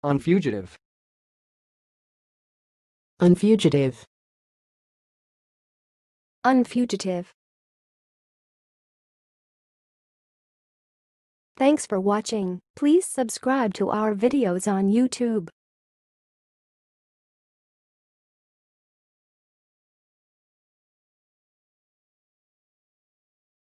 Unfugitive. Unfugitive. Unfugitive. Thanks for watching. Please subscribe to our videos on YouTube.